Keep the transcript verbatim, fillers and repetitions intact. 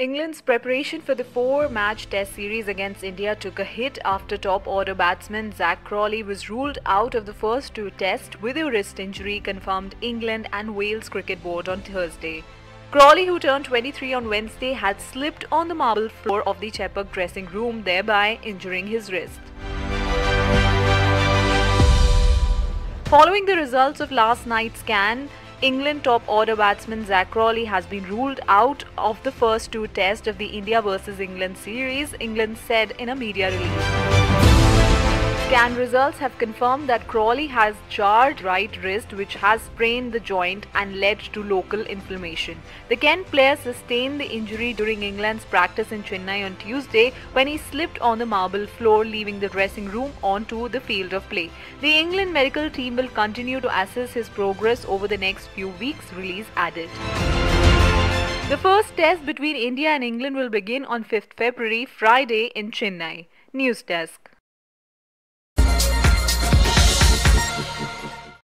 England's preparation for the four-match Test series against India took a hit after top-order batsman Zak Crawley was ruled out of the first two Tests with a wrist injury, confirmed England and Wales Cricket Board on Thursday. Crawley, who turned twenty-three on Wednesday, had slipped on the marble floor of the Chepauk dressing room, thereby injuring his wrist. Following the results of last night's scan, England top-order batsman Zak Crawley has been ruled out of the first two Tests of the India versus England series, England said in a media release. Scan results have confirmed that Crawley has jarred right wrist, which has sprained the joint and led to local inflammation. The Kent player sustained the injury during England's practice in Chennai on Tuesday when he slipped on the marble floor, leaving the dressing room onto the field of play. The England medical team will continue to assess his progress over the next few weeks, release added. The first test between India and England will begin on fifth February, Friday in Chennai. News Desk.